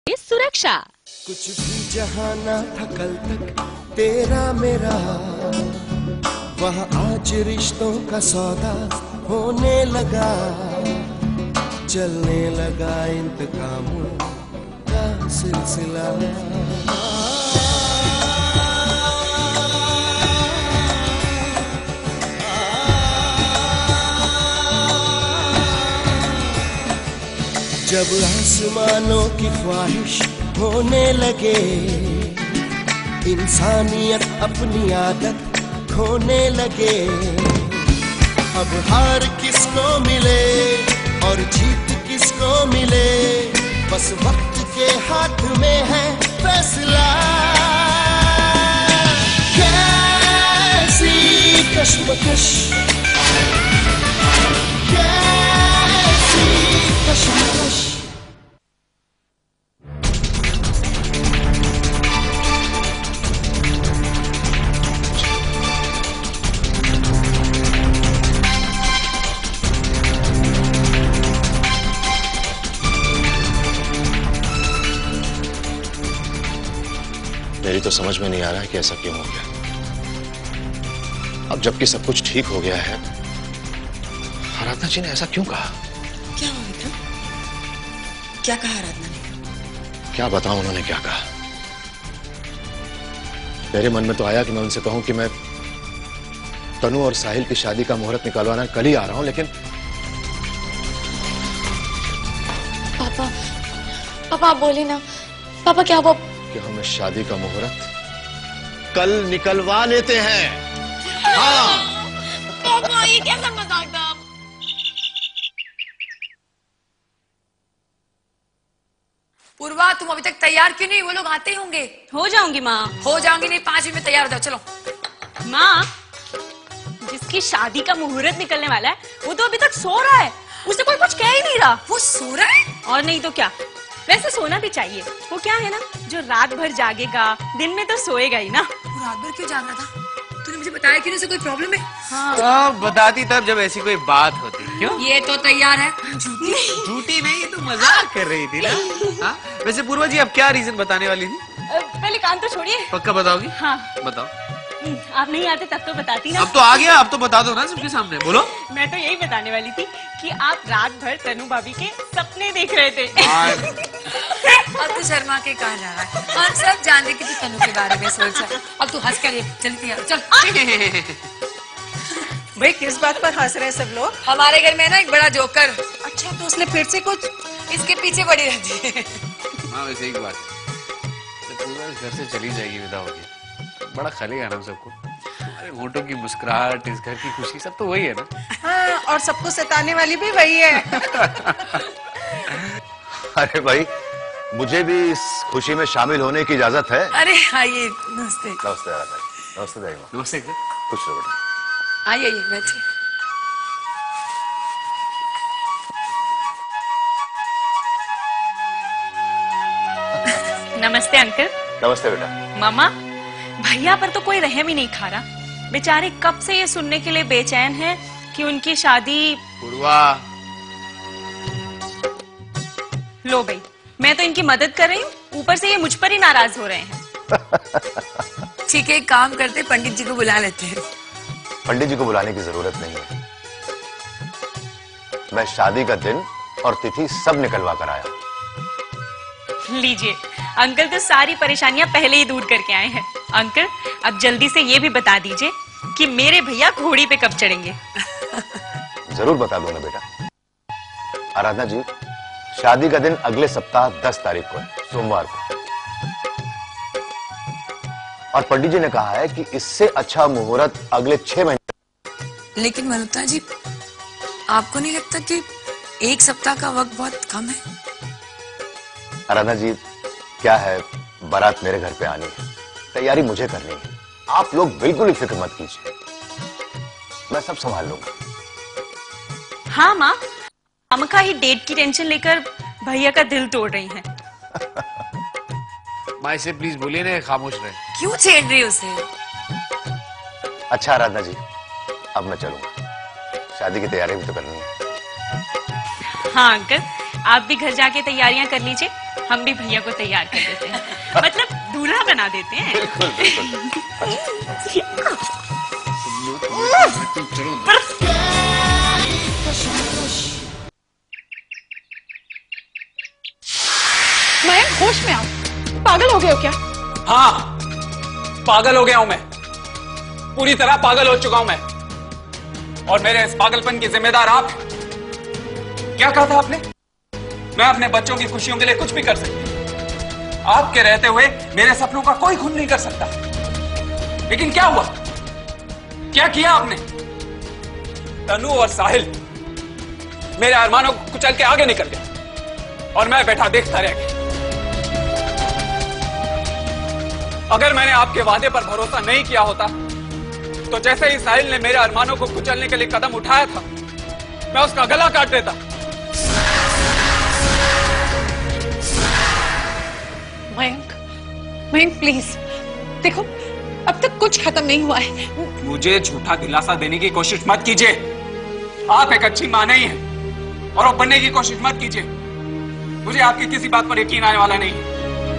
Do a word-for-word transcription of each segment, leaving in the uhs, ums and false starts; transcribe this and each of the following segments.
सुरक्षा। कुछ भी जहाँ ना था कल तक तेरा मेरा, वहाँ आज रिश्तों का सौदा होने लगा, चलने लगा इंतकामों का सिलसिला। जब आसमानों की ख्वाहिश होने लगे, इंसानियत अपनी आदत खोने लगे, अब हार किसको मिले और जीत किसको मिले, बस वक्त के हाथ में है फैसला। कैसी कश्मकश, कैसी कश्मकश। मेरी तो समझ में नहीं आ रहा है कि ऐसा क्यों हो गया। अब जबकि सब कुछ ठीक हो गया है, आराधना जी ने ऐसा क्यों कहा? क्या हुआ विक्रम? क्या कहा आराधना ने? क्या बताऊं उन्होंने क्या कहा। मेरे मन में तो आया कि मैं उनसे कहूं कि मैं तनु और साहिल की शादी का मुहूर्त निकलवाना कल ही आ रहा हूं, लेकिन पापा, पापा आप बोले ना। पापा क्या वो कि हम इस शादी का मुहूर्त कल निकलवा लेते हैं। हाँ पापा, ये कैसा मजाक था? पूर्वा तुम अभी तक तैयार क्यों नहीं? वो लोग आते ही होंगे। हो जाऊंगी माँ। हो जाऊंगी नहीं, पांच मिनट में तैयार हो जाओ। चलो माँ, जिसकी शादी का मुहूर्त निकलने वाला है वो तो अभी तक सो रहा है, उसे कोई कुछ कह ही नहीं रहा। वो सो रहा है? और नहीं तो क्या, वैसे सोना भी चाहिए। वो क्या है ना, जो रात भर जागेगा दिन में तो सोएगा ही ना। वो रात भर क्यों जाग रहा था? तूने मुझे बताया क्यों? उसे कोई प्रॉब्लम है? हाँ। तो बताती तब जब ऐसी कोई बात होती। क्यों? ये तो तैयार है। झूठी झूठी नहीं, ये तो मजाक कर रही थी ना। हाँ? वैसे पूर्वा जी अब क्या रीजन बताने वाली थी? पहले कान तो छोड़िए। पक्का बताओगी? हाँ बताओ। आप नहीं आते तब तो बताती ना। अब तो आ गया, अब तो बता दो ना सबके सामने। बोलो। मैं तो यही बताने वाली थी कि आप रात भर तनु भाभी के सपने देख रहे थे। अब तो शर्मा के कहा जा रहा है, हम सब जान रहे कि तू तनु के बारे में सोच रहा है। अब तू हंस कर चलती है। चल भाई किस बात पर हंस रहे सब लोग? हमारे घर में ना एक बड़ा जोकर। अच्छा, तो उसने फिर से कुछ इसके पीछे पड़ी रहती है। हाँ वैसे एक बात है, पूरा घर से चली जाएगी विदा होगी, बड़ा खलेगा ना सबको। अरे होठों की मुस्कुराहट, इस घर की खुशी, सब तो वही है ना। हाँ, और सबको सताने वाली भी वही है। अरे भाई, मुझे भी इस खुशी में शामिल होने की इजाजत है। अरे आइए। नमस्ते। नमस्ते आराधना जी। नमस्ते दाई। नमस्ते। खुश रहो बेटा। आइए आइए बैठिए। नमस्ते अंकल। नमस्ते बेटा। मामा, भैया पर तो कोई रहम ही नहीं खा रहा। बेचारे कब से ये सुनने के लिए बेचैन हैं कि उनकी शादी। पूर्वा। लो भाई, मैं तो इनकी मदद कर रही हूँ, ऊपर से ये मुझ पर ही नाराज हो रहे हैं। ठीक है, एक काम करते, पंडित जी को बुला लेते हैं। पंडित जी को बुलाने की जरूरत नहीं है। मैं शादी का दिन और तिथि सब निकलवा कर आया। लीजिए, अंकल तो सारी परेशानियां पहले ही दूर करके आए हैं। अंकल, अब जल्दी से ये भी बता दीजिए कि मेरे भैया घोड़ी पे कब चढ़ेंगे। जरूर बता दूंगा बेटा। आराधना जी, शादी का दिन अगले सप्ताह दस तारीख को है, सोमवार को। और पंडित जी ने कहा है कि इससे अच्छा मुहूर्त अगले छह महीने। लेकिन ममता जी, आपको नहीं लगता कि एक सप्ताह का वक्त बहुत कम है? आराधना जी, क्या है, बारात मेरे घर पे आनी है, तैयारी मुझे करनी है। आप लोग बिल्कुल ही फिक्र मत कीजिए, मैं सब संभाल लूंगा। हाँ माँ, हमका ही डेट की टेंशन लेकर भैया का दिल तोड़ रही हैं। माँ से प्लीज बोलिए ना, खामोश रहे। क्यों छेड़ रही उसे? अच्छा आराधना जी, अब मैं चलूंगा, शादी की तैयारी भी तो करनी है। हाँ अंकल, आप भी घर जाके तैयारियां कर लीजिए। हम भी भैया को तैयार कर देते हैं, मतलब दूल्हा बना देते हैं। बिल्कुल बिल्कुल। मयंक होश में आओ, पागल हो गए हो क्या? हाँ, पागल हो गया हूं मैं, पूरी तरह पागल हो चुका हूं मैं, और मेरे इस पागलपन की जिम्मेदार आप हैं। क्या कहा था आपने? मैं अपने बच्चों की खुशियों के लिए कुछ भी कर सकती, आपके रहते हुए मेरे सपनों का कोई खून नहीं कर सकता। लेकिन क्या हुआ? क्या किया आपने? तनु और साहिल मेरे अरमानों को कुचल के आगे निकल गए और मैं बैठा देखता रह गया। अगर मैंने आपके वादे पर भरोसा नहीं किया होता तो जैसे ही साहिल ने मेरे अरमानों को कुचलने के लिए कदम उठाया था, मैं उसका गला काट देता। मयंक, मयंक प्लीज देखो, अब तक कुछ खत्म नहीं हुआ है। मुझे झूठा दिलासा देने की कोशिश मत कीजिए। आप एक अच्छी मां नहीं है और वो बनने की कोशिश मत कीजिए। मुझे आपकी किसी बात पर यकीन आने वाला नहीं है।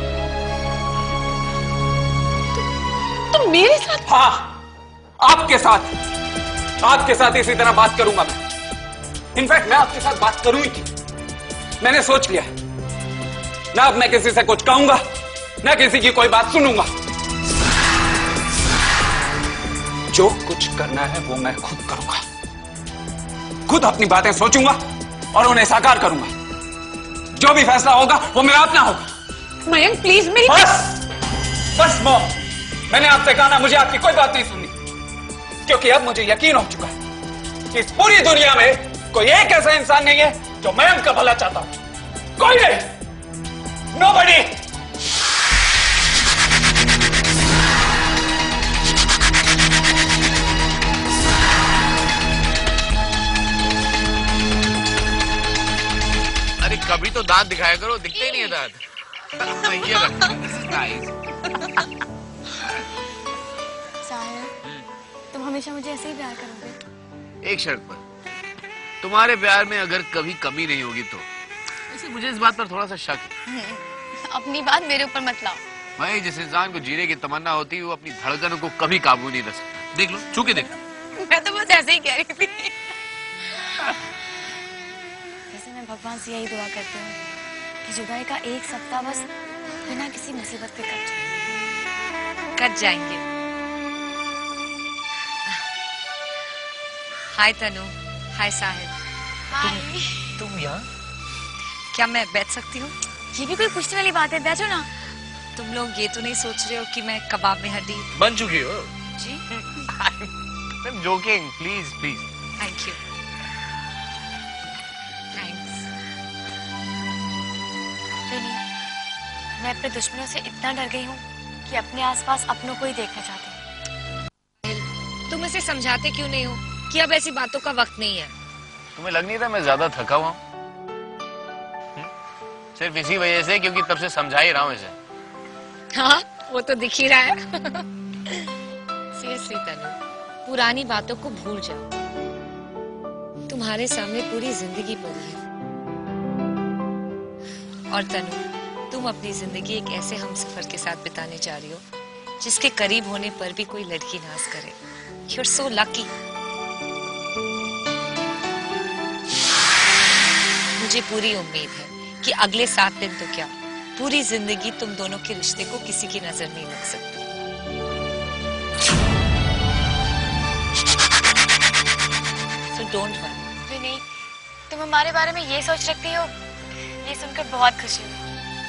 तुम मेरे साथ? हाँ, आपके साथ, आपके साथ इसी तरह बात करूंगा मैं। इनफैक्ट मैं आपके साथ बात करूं ही की। मैंने सोच लिया है, ना अब मैं किसी से कुछ कहूंगा, ना किसी की कोई बात सुनूंगा। जो कुछ करना है वो मैं खुद करूंगा, खुद अपनी बातें सोचूंगा और उन्हें साकार करूंगा। जो भी फैसला होगा वो मेरा अपना होगा। मयंक प्लीज मेरी बस, बस मॉम, मैंने आपसे कहा ना, मुझे आपकी कोई बात नहीं सुननी, क्योंकि अब मुझे यकीन हो चुका है कि इस पूरी दुनिया में कोई एक ऐसा इंसान नहीं है जो मयंक का भला चाहता हो। कोई नहीं, नोबडी। अरे कभी तो दांत दिखाया करो, दिखते ही नहीं है दांत। ये रखो, this is nice। साहिल, तुम हमेशा मुझे ऐसे ही प्यार करोगे? एक शर्त पर, तुम्हारे प्यार में अगर कभी कमी नहीं होगी तो। वैसे मुझे इस बात पर थोड़ा सा शक है। अपनी बात मेरे ऊपर मत लाओ। भाई, जिस इंसान को जीने की तमन्ना होती है वो अपनी धड़कनों को कभी काबू नहीं रख सकता। देख लो, छू के देख लो। मैं तो बस ऐसे ही कह रही थी। वैसे मैं भगवान से यही दुआ करती हूँ कि जुदाई का एक सप्ताह बस बिना किसी मुसीबत के कट जाए। कट जाएंगे। हाय तनु, हाय साहिल। हाय। तुम यहाँ? क्या मैं बैठ सकती हूँ? ये भी कोई पूछने वाली बात है, बैठो ना। तुम लोग ये तो नहीं सोच रहे हो कि मैं कबाब में हड्डी? बन चुकी हो जी। I'm joking, please, please. Thank you. Thanks. नहीं, मैं अपने दुश्मनों से इतना डर गई हूँ कि अपने आसपास अपनों को ही देखना चाहती हूँ। तुम इसे समझाते क्यों नहीं हो कि अब ऐसी बातों का वक्त नहीं है? तुम्हें लग नहीं रहा मैं ज्यादा थका हुआ हूँ? सिर्फ इसी वजह से, क्योंकि तब से समझा ही रहा हूँ इसे। हाँ, वो तो दिख ही रहा है। सीरियसली तनु, पुरानी बातों को भूल जाओ। तुम्हारे सामने पूरी जिंदगी पड़ी है। और तनु, तुम अपनी जिंदगी एक ऐसे हमसफर के साथ बिताने जा रही हो जिसके करीब होने पर भी कोई लड़की नाज करे। You're so lucky। मुझे पूरी उम्मीद है कि अगले सात दिन तो क्या, पूरी जिंदगी तुम दोनों के रिश्ते को किसी की नजर नहीं लग सकती। So don't worry। विनीत, तुम हमारे बारे में ये सोच रखती हो, ये सुनकर बहुत खुशी हुई।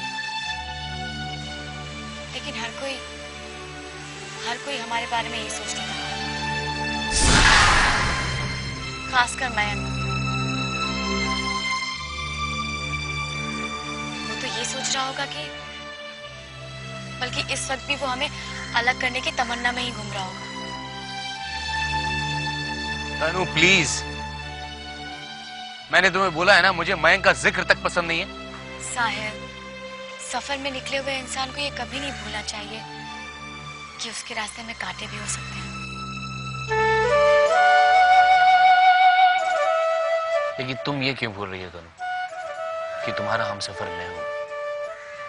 लेकिन हर कोई हर कोई हमारे बारे में ये सोचता है, खासकर मयंक। वो तो ये सोच रहा होगा कि बल्कि इस वक्त भी वो हमें अलग करने की तमन्ना में ही घूम रहा होगा। तनु प्लीज, मैंने तुम्हें बोला है ना, मुझे मयंक का जिक्र तक पसंद नहीं है। साहिब, सफर में निकले हुए इंसान को ये कभी नहीं भूलना चाहिए कि उसके रास्ते में कांटे भी हो सकते हैं। लेकिन तुम ये क्यों भूल रही हो तनु कि तुम्हारा हमसफर मैं हूं?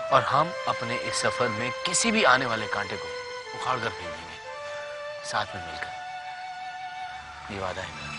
और हम अपने इस सफर में किसी भी आने वाले कांटे को उखाड़ कर फेंक देंगे, साथ में मिलकर। ये वादा है मेरा।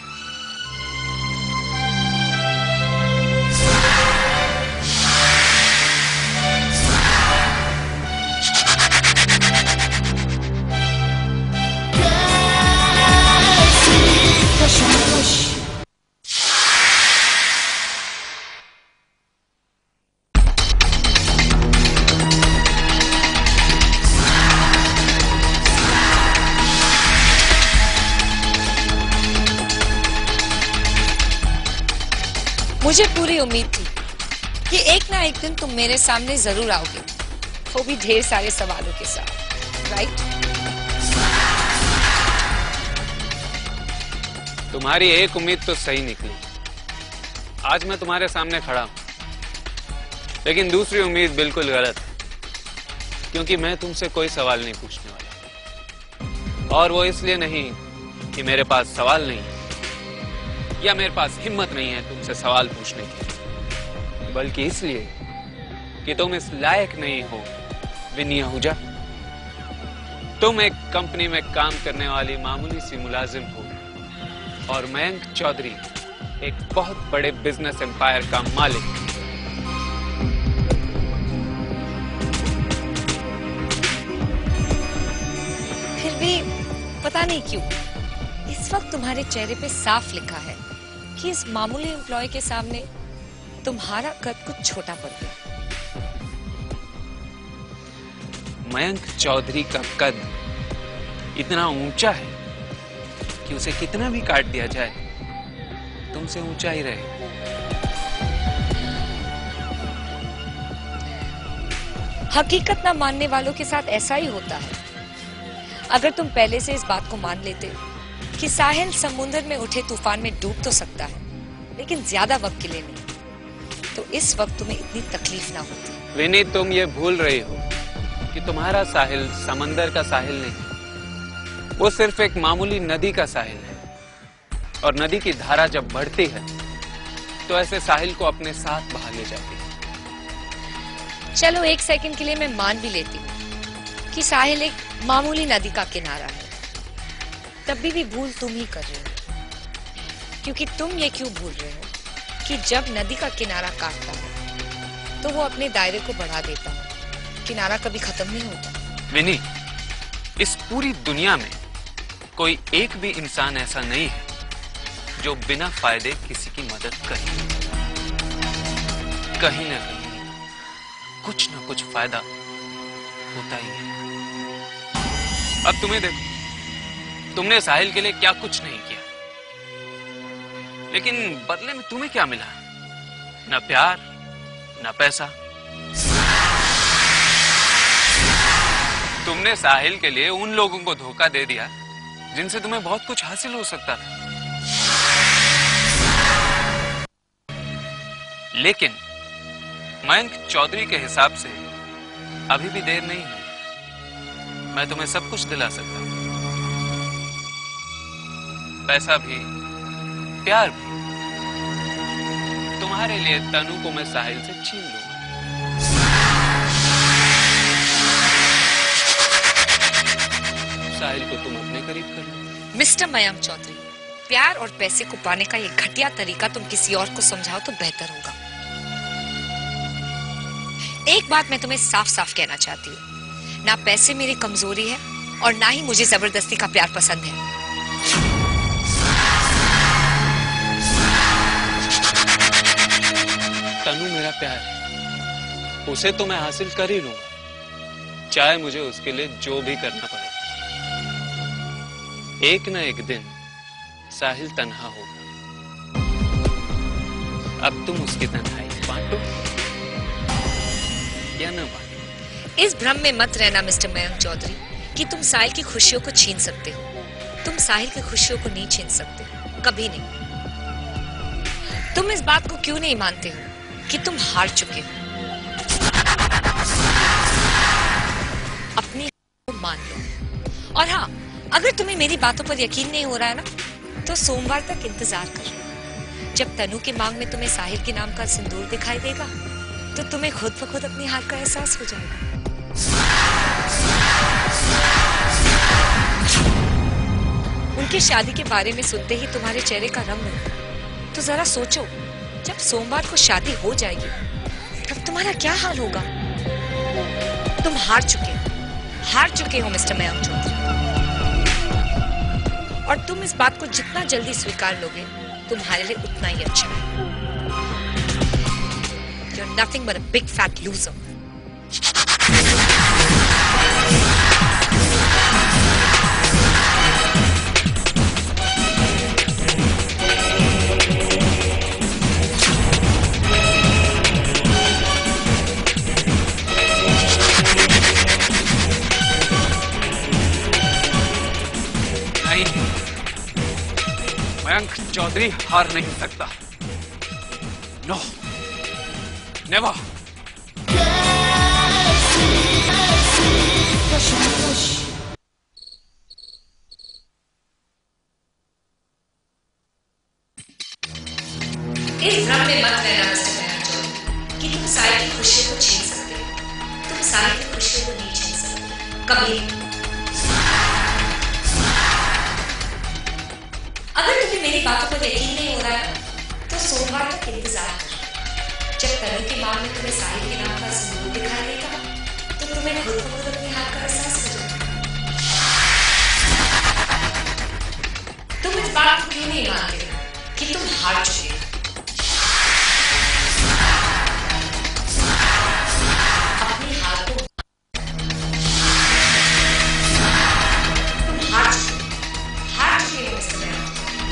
मुझे पूरी उम्मीद थी कि एक ना एक दिन तुम मेरे सामने जरूर आओगे, वो भी ढेर सारे सवालों के साथ, राइट? तुम्हारी एक उम्मीद तो सही निकली। आज मैं तुम्हारे सामने खड़ा हूं, लेकिन दूसरी उम्मीद बिल्कुल गलत है, क्योंकि मैं तुमसे कोई सवाल नहीं पूछने वाला। और वो इसलिए नहीं कि मेरे पास सवाल नहीं है या मेरे पास हिम्मत नहीं है तुमसे सवाल पूछने की, बल्कि इसलिए कि तुम इस लायक नहीं हो विनी आहूजा। तुम एक कंपनी में काम करने वाली मामूली सी मुलाजिम हो और मयंक चौधरी एक बहुत बड़े बिजनेस एम्पायर का मालिक। फिर भी पता नहीं क्यों इस वक्त तुम्हारे चेहरे पे साफ लिखा है कि इस मामूली एम्प्लॉय के सामने तुम्हारा कद कुछ छोटा पड़ गया। मयंक चौधरी का कद इतना ऊंचा है कि उसे कितना भी काट दिया जाए तुमसे ऊंचा ही रहे। हकीकत ना मानने वालों के साथ ऐसा ही होता है। अगर तुम पहले से इस बात को मान लेते कि साहिल समुद्र में उठे तूफान में डूब तो सकता है, लेकिन ज्यादा वक्त के लिए नहीं, तो इस वक्त तुम्हें इतनी तकलीफ ना होती। विनी, तुम ये भूल रही हो कि तुम्हारा साहिल समंदर का साहिल नहीं, वो सिर्फ एक मामूली नदी का साहिल है। और नदी की धारा जब बढ़ती है तो ऐसे साहिल को अपने साथ बहा ले जाती है। चलो एक सेकंड के लिए मैं मान भी लेती हूँ कि साहिल एक मामूली नदी का किनारा है, तभी भी भूल तुम ही कर रहे हो। क्योंकि तुम ये क्यों भूल रहे हो कि जब नदी का किनारा काटता है तो वो अपने दायरे को बढ़ा देता है, किनारा कभी खत्म नहीं होता। विनी, इस पूरी दुनिया में कोई एक भी इंसान ऐसा नहीं है जो बिना फायदे किसी की मदद करे। कहीं ना कहीं कुछ ना कुछ फायदा होता ही है। अब तुम्हें देखो, तुमने साहिल के लिए क्या कुछ नहीं किया, लेकिन बदले में तुम्हें क्या मिला? ना प्यार, ना पैसा। तुमने साहिल के लिए उन लोगों को धोखा दे दिया जिनसे तुम्हें बहुत कुछ हासिल हो सकता था। लेकिन मयंक चौधरी के हिसाब से अभी भी देर नहीं है। मैं तुम्हें सब कुछ दिला सकता हूं, पैसा भी, प्यार भी। तुम्हारे लिए तनु को मैं साहिल से छीन लूंगा। साहिल को तुम अपने करीब कर लो। मिस्टर मयंक चौधरी, प्यार और पैसे को पाने का ये घटिया तरीका तुम किसी और को समझाओ तो बेहतर होगा। एक बात मैं तुम्हें साफ साफ कहना चाहती हूँ, ना पैसे मेरी कमजोरी है और ना ही मुझे जबरदस्ती का प्यार पसंद है। तनु मेरा प्यार है, उसे तो मैं हासिल कर ही लूंगा, चाहे मुझे उसके लिए जो भी करना पड़े। एक न एक दिन साहिल तन्हा होगा। अब तुम उसकी तन्हाई बांटो या न बांटो। इस भ्रम में मत रहना मिस्टर मयंक चौधरी कि तुम साहिल की खुशियों को छीन सकते हो। तुम साहिल की खुशियों को नहीं छीन सकते, कभी नहीं। तुम इस बात को क्यों नहीं मानते हो कि तुम हार चुके हो? अपनी को मान लो। और हाँ, अगर तुम्हें मेरी बातों पर यकीन नहीं हो रहा है ना, तो सोमवार तक इंतजार करो। जब तनु की मांग में तुम्हें साहिल के नाम का सिंदूर दिखाई देगा, तो तुम्हें खुद ब खुद अपनी हार का एहसास हो जाएगा। उनकी शादी के बारे में सुनते ही तुम्हारे चेहरे का रंग बदला। तो जरा सोचो, जब सोमवार को शादी हो जाएगी तब तुम्हारा क्या हाल होगा। तुम हार चुके हो, हार चुके हो मिस्टर मयंक चौधरी। और तुम इस बात को जितना जल्दी स्वीकार लोगे तुम्हारे लिए उतना ही अच्छा है। You're nothing but a big fat loser. Mayank Chaudhary हार नहीं सकता। No, never. इस भ्रम में मत रहना मिस्टर मयंक चौधरी कि तुम साहिल की खुशी को छीन सकते हो। तुम साहिल की खुशी को नहीं छीन सकते कभी। अगर तुम्हें मेरी बातों पर यकीन नहीं हो रहा है तो सोमवार तक इंतजार करो। जब तनु की मां में तुम्हें साहिल के नाम का सिंदूर दिखाई देगा तो तुम्हें खुद ब खुद अपनी हार का एहसास हो जाएगा। तुम इस बात को क्यों नहीं मानते कि तुम हार चुके हो। अपनी हार को तुम हार चुके हार चुके हो mister Mayank.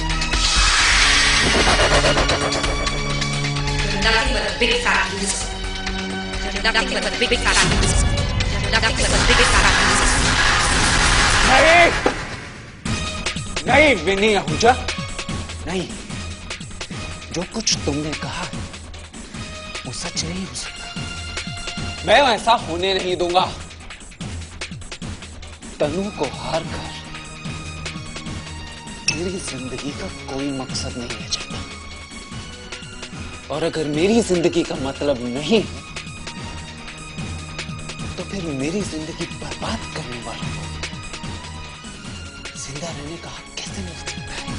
You're nothing but a big fat loser. You're nothing but a big fat loser. You're nothing but a big fat loser. नहीं, नहीं विनी आहूजा, नहीं। जो कुछ तुमने कहा वो सच नहीं हो सकता। मैं ऐसा होने नहीं दूंगा। तनु को हार कर मेरी जिंदगी का कोई मकसद नहीं रह जाता। और अगर मेरी जिंदगी का मतलब नहीं है तो फिर मेरी जिंदगी बर्बाद करने वालों को जिंदा रहने का हक कैसे मिल सकता है।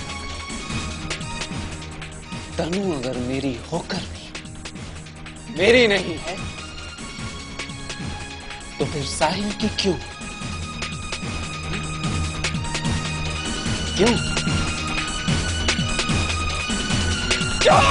तनु अगर मेरी होकर भी मेरी नहीं है तो फिर साहिल की क्यों क्यों क्या?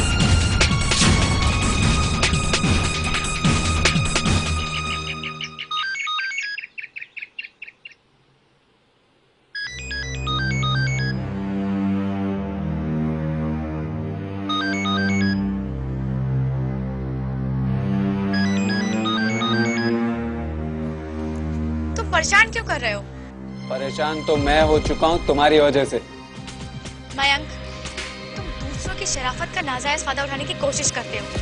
परेशान क्यों कर रहे हो? परेशान तो मैं हो चुका हूं तुम्हारी वजह से। मयंक, तुम दूसरों की शराफत का नाजायज फायदा उठाने की कोशिश करते हो,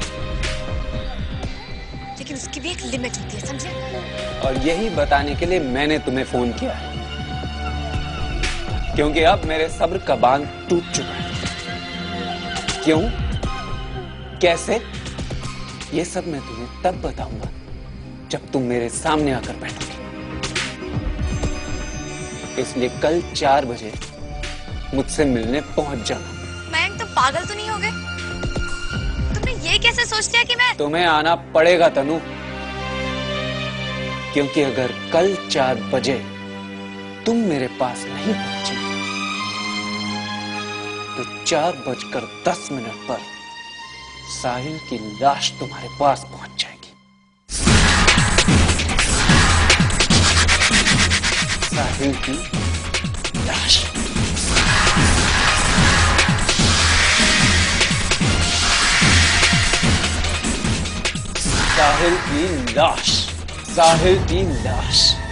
लेकिन उसकी भी एक लिमिट होती है, समझे? और यही बताने के लिए मैंने तुम्हें फोन किया है, क्योंकि अब मेरे सब्र का बांध टूट चुका है। क्यों, कैसे, ये सब मैं तुम्हें तब बताऊंगा जब तुम मेरे सामने आकर बैठोगे। इसलिए कल चार बजे मुझसे मिलने पहुंच जाना। मयंक, तुम पागल तो नहीं हो गए? तुमने ये कैसे सोच लिया कि मैं तुम्हें आना पड़ेगा तनु, क्योंकि अगर कल चार बजे तुम मेरे पास नहीं पहुंची तो चार बजकर दस मिनट पर साहिल की लाश तुम्हारे पास पहुंच जाएगी। साहिल की लाश। साहिल की लाश। साहिल की लाश।